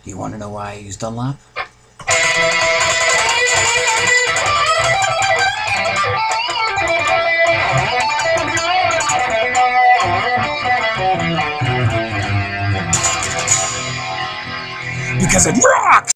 Do you want to know why I use Dunlop? Because it rocks!